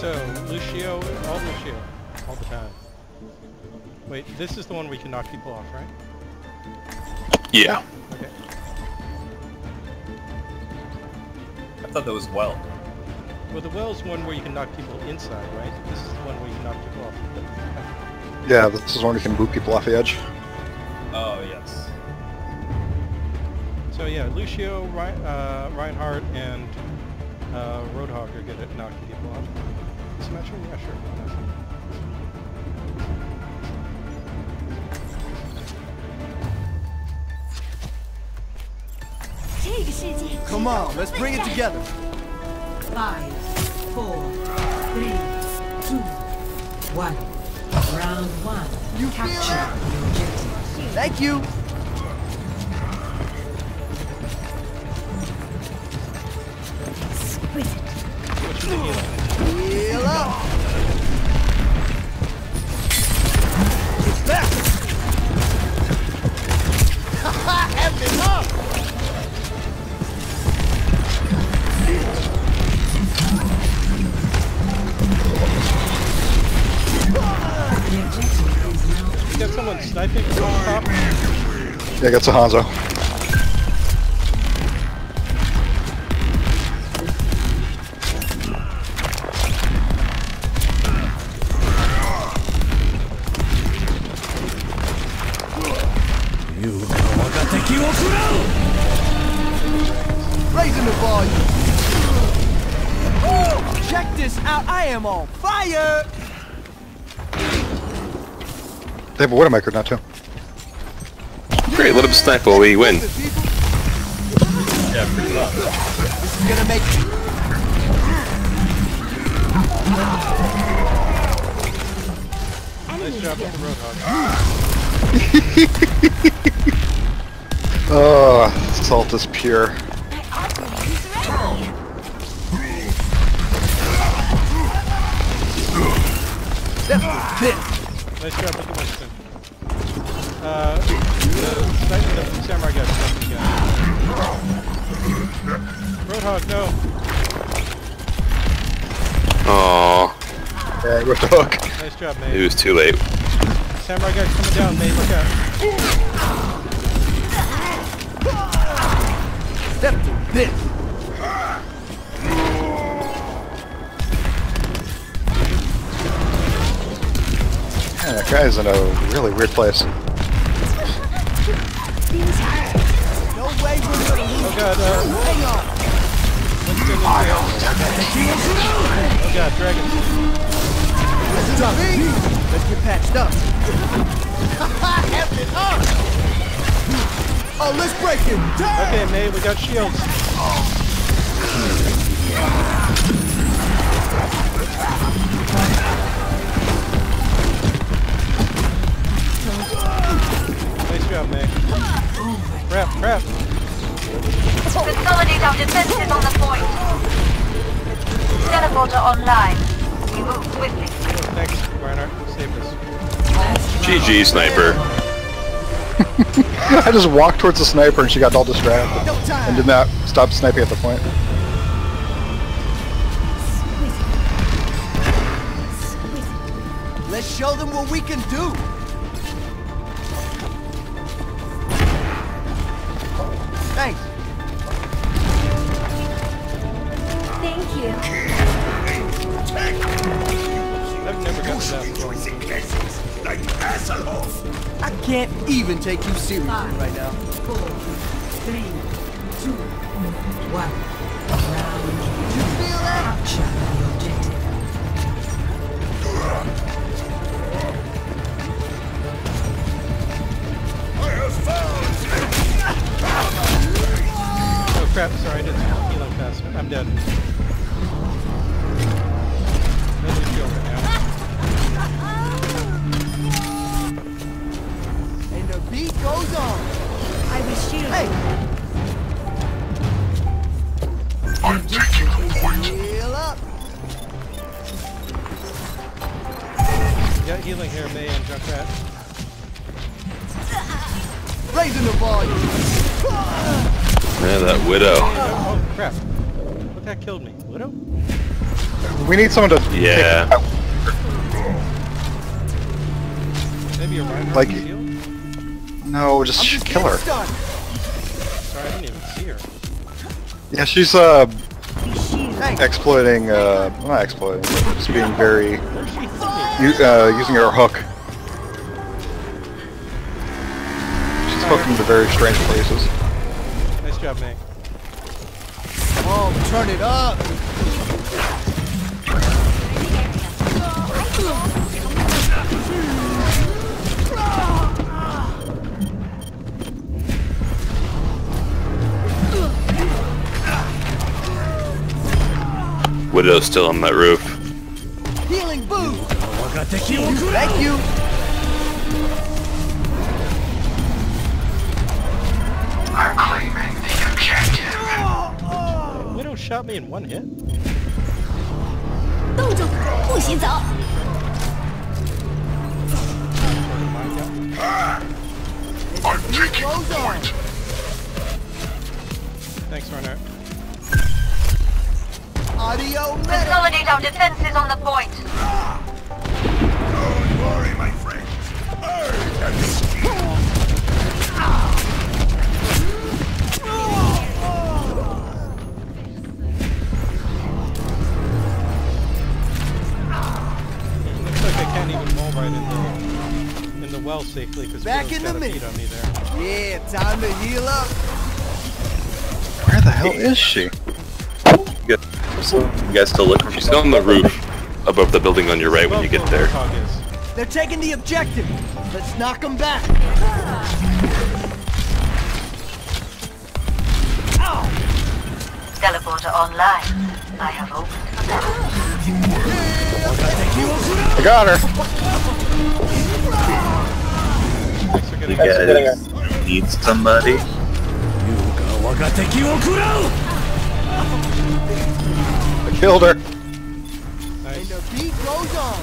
so Lucio, all the time. Wait, this is the one where we can knock people off, right? Yeah. Okay. I thought that was well. Well, the well's one where you can knock people inside, right? This is the one where you can knock people off. Yeah, this is one we can boot people off the edge. Oh, yes. So yeah, Lucio, Reinhardt, and Roadhog are good at knocking people off. Smasher? Yeah, sure. Come on, let's bring it together. 5, 4, 3, 2, 1. Round 1. You capture the objective. Thank you. What's the heal? Heal up. It's back. Haha, have it up. You got someone sniping from top? Yeah, got Hanzo. Raising the volume. Woo! Check this out. I am on fire. They have a Widowmaker now too. Great, let him snipe while we win. Yeah, pretty well. This is gonna make Nice job with the Roadhog. Oh, salt is pure. Nice job with the Winston. The Samurai guy sniping again. Roadhog, no! Aww, Yeah, with the hook. Nice job, it May. was too late. Samurai guy's coming down, May, look out. step to this. Yeah, that guy's in a really weird place. No way we're gonna lose. Oh god, Hang on. Winston is oh god, dragons. Let's jump. Let's get patched up. Have it up. Oh, let's break him down. Okay, May, we got shields. Nice job, May. Crap. Consolidate our defenses on the point. Teleporter online. We move quickly. Thanks, Reinhardt. Saved us. GG, sniper. I just walked towards the sniper and she got all distracted. No time. And did not stop sniping at the point. Let's show them what we can do. Thanks. Thank you. I've never gotten that far. I can't even take you seriously right now. 4, 3, 2, 1. Round You feel that? capture the objective. Oh crap, sorry, I didn't heal him fast. I'm dead. No shield right now. And the beat goes on. I was shielded. Hey, The objective is heal up. Got healing here, May and Junkrat. Raising the volume. Yeah, that widow. Oh crap. What the heck killed me? Widow? We need someone to. Yeah. Maybe a Reinhardt Like- shield? No, I'm just just kill her. getting started. Sorry, I didn't even see her. Yeah, she's Thanks. exploiting. Not exploiting, but just being very Where's she using her hook. She's hooking to very strange places. Nice job, May. Oh, turn it up. Widow's still on that roof. Healing boost. Thank you. Widow shot me in one hit? 冻住，不许走！ Beat goes on. Thanks, Reinhardt. Audio medic. Consolidate our defenses on the point. Looks like I can't even roll right in the well safely because Back Widow's in the got a mix. beat on me there. Yeah, time to heal up. Where the hell is she? You guys still looking? She's on the roof above the building on your right when you get there. Roadhog is. They're taking the objective. Let's knock them back. Teleporter online. I have opened the door. I got her. Thanks for You getting guys need somebody? I killed her. And Nice. the beat goes on.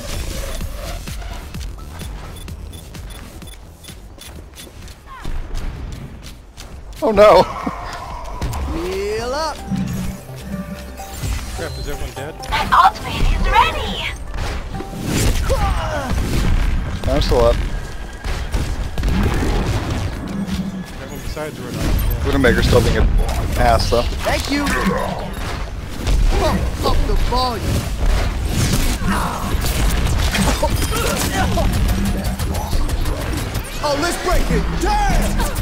Oh no. Heal up. Crap, is everyone dead? An ultimate is ready! I'm still up. Everyone besides Roadhog. Widowmaker's still being an ass though. Thank you. Pump up the volume. Oh, let's break it. Damn!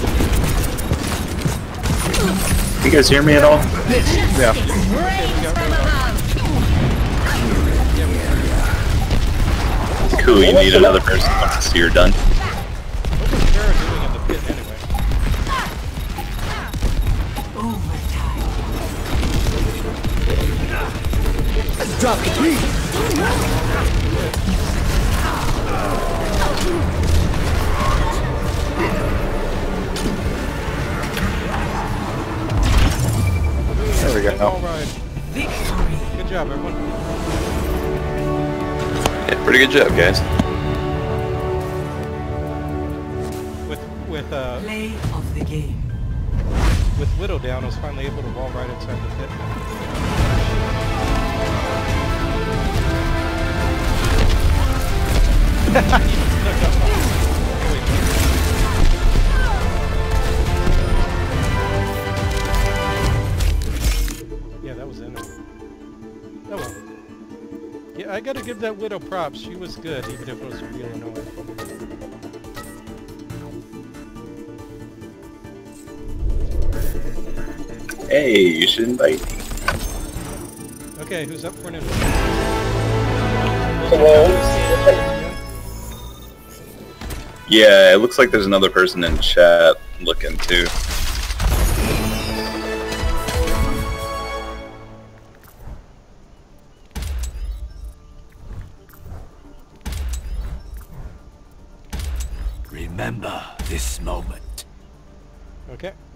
You guys hear me at all? Yeah. Cool, you need another person once the seer done. What was Kara doing in the pit anyway? Let's drop the beat. There we go. All right. Good job, everyone. Yeah, pretty good job, guys. Play of the game. With Widow down, I was finally able to wall right inside the pit. Yeah, that was in it. Oh well. Yeah, I gotta give that Widow props. She was good, even if it was really annoying. Hey, you should invite me. Okay, who's up for an invite? Yeah, it looks like there's another person in chat looking too. Remember this moment. Okay.